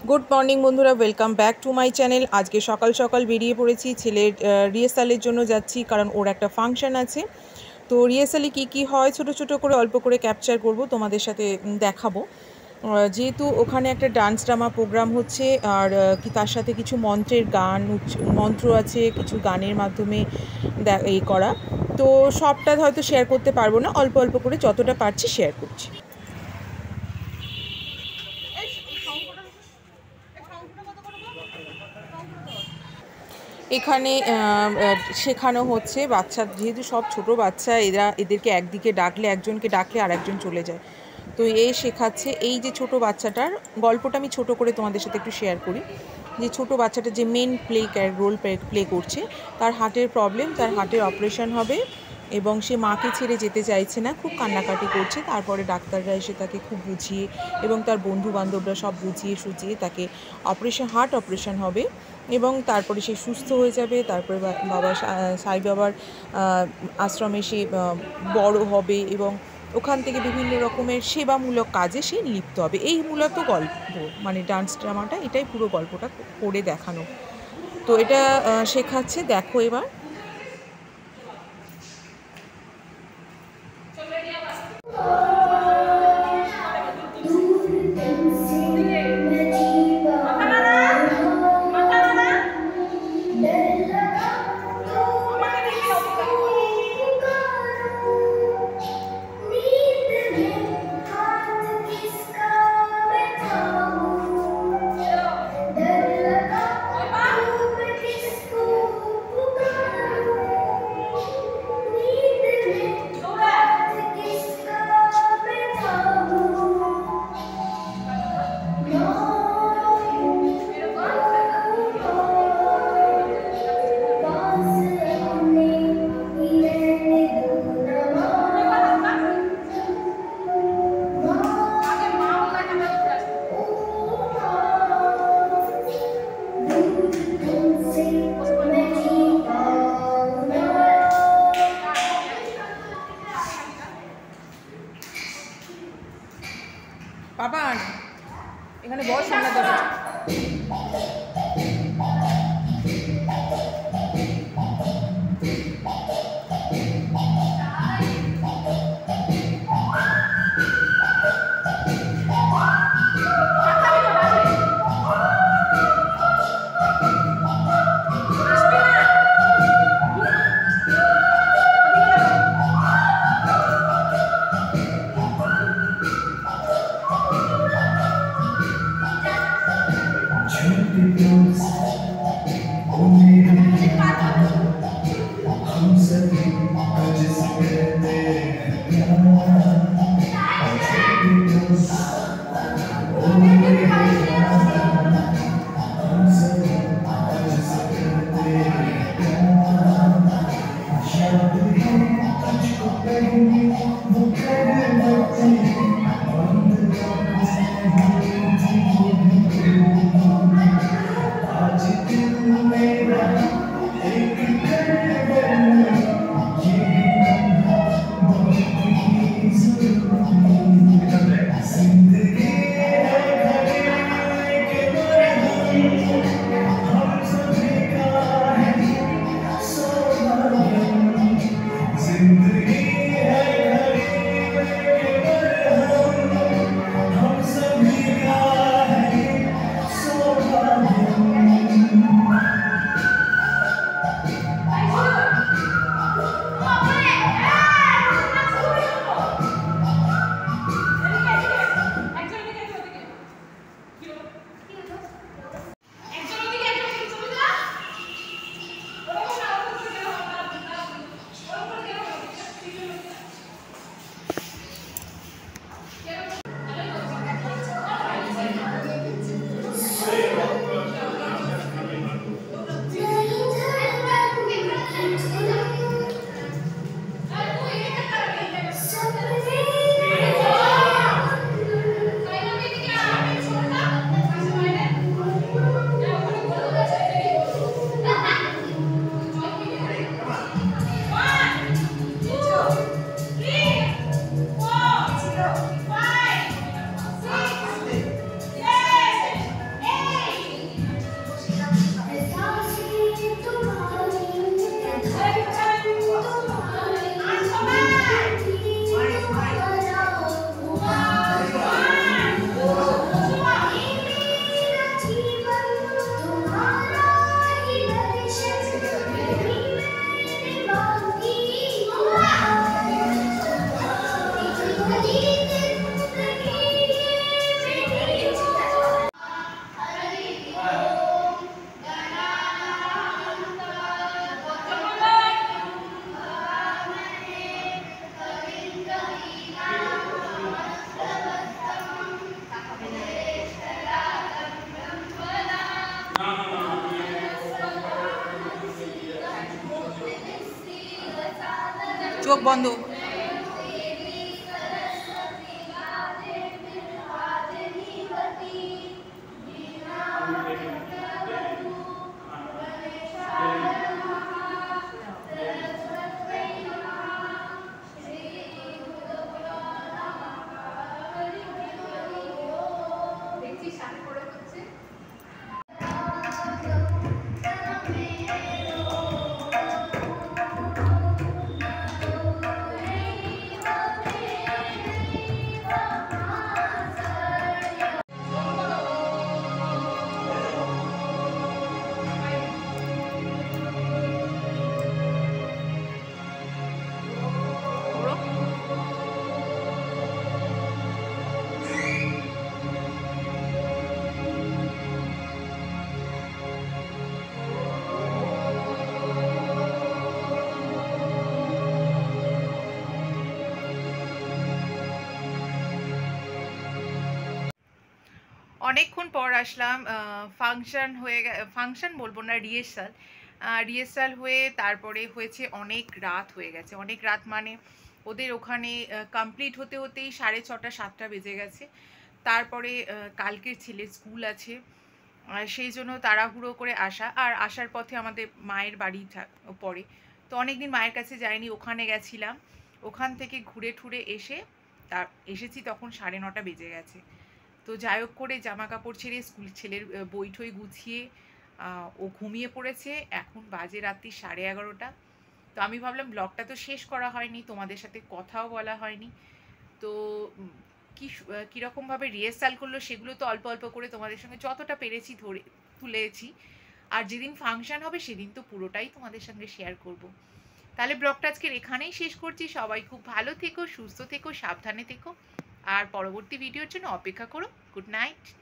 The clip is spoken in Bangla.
गुड मर्निंग बंधुरा welcome back to my channel. आज के सकाल सकाल बेरिए पड़ेছি ছেলের রিহার্সালের জন্য যাচ্ছি, কারণ ওর একটা ফাংশন আছে। তো রিহার্সালে কী হয় ছোটো ছোটো করে অল্প করে ক্যাপচার করব, তোমাদের সাথে দেখাবো। যেহেতু ওখানে একটা ডান্স ড্রামা প্রোগ্রাম হচ্ছে, আর কি তার সাথে কিছু মন্ত্রের গান মন্ত্র আছে, কিছু গানের মাধ্যমে এই করা। তো সবটা হয়তো শেয়ার করতে পারবো না, অল্প অল্প করে যতটা পারছি শেয়ার করছি। এখানে শেখানো হচ্ছে বাচ্চা, যেহেতু সব ছোট বাচ্চা, এদেরকে একদিকে ডাকলে একজনকে ডাকলে আর একজন চলে যায়। তো শেখাচ্ছে। এই যে ছোট বাচ্চাটার গল্পটা আমি ছোট করে তোমাদের সাথে একটু শেয়ার করি। যে ছোট বাচ্চাটা যে মেন রোল প্লে করছে, তার হার্টের প্রবলেম, তার হার্টের অপারেশন হবে এবং সে মাকে ছেড়ে যেতে চাইছে না, খুব কান্নাকাটি করছে। তারপরে ডাক্তাররা এসে তাকে খুব বুঝিয়ে এবং তার বন্ধু বান্ধবরা সব বুঝিয়ে সুঝিয়ে তাকে হার্ট অপারেশন হবে এবং তারপরে সে সুস্থ হয়ে যাবে। তারপরে বাবা সাই বাবার আশ্রমে সে বড় হবে এবং ওখান থেকে বিভিন্ন রকমের সেবামূলক কাজে সে লিপ্ত হবে। এই মূলত গল্প, মানে ডান্স ড্রামাটা এটাই পুরো গল্পটা করে দেখানো। তো এটা শেখাচ্ছে, দেখো এবার। বাবা এখানে বস, সামনে দাঁড়া। চোখ বন্ধ। অনেকক্ষণ পর আসলাম। ফাংশন বলবো না, রিহার্সাল হয়ে তারপরে হয়েছে অনেক রাত হয়ে গেছে। অনেক রাত মানে ওদের ওখানে কমপ্লিট হতে হতেই 6:30 7টা বেজে গেছে। তারপরে কালকের ছেলের স্কুল আছে, সেই জন্য তাড়াহুড়ো করে আসা। আর আসার পথে আমাদের মায়ের বাড়ি পড়ে, তো অনেকদিন মায়ের কাছে যাইনি, ওখানে গেছিলাম। ওখান থেকে ঘুরে ঠুরে এসেছি তখন 9:30 বেজে গেছে। তো যাই হোক করে জামা কাপড় ছেড়ে ছেলের বই ঠই গুছিয়ে ও ঘুমিয়ে পড়েছে। এখন বাজে রাত্রি 11:30। তো আমি ভাবলাম ব্লগটা তো শেষ করা হয়নি, তোমাদের সাথে কথাও বলা হয়নি। তো কীরকমভাবে রিহার্সাল করলো সেগুলো তো অল্প অল্প করে তোমাদের সঙ্গে যতটা পেরেছি তুলেছি। আর যেদিন ফাংশন হবে সেদিন তো পুরোটাই তোমাদের সঙ্গে শেয়ার করব। তাহলে ব্লগটা আজকের এখানেই শেষ করছি। সবাই খুব ভালো থেকো, সুস্থ থেকো, সাবধানে থেকো, আর পরবর্তী ভিডিওর জন্য অপেক্ষা করো। Good night.